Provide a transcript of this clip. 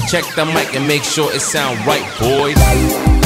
Check the mic and make sure it sound right, boys.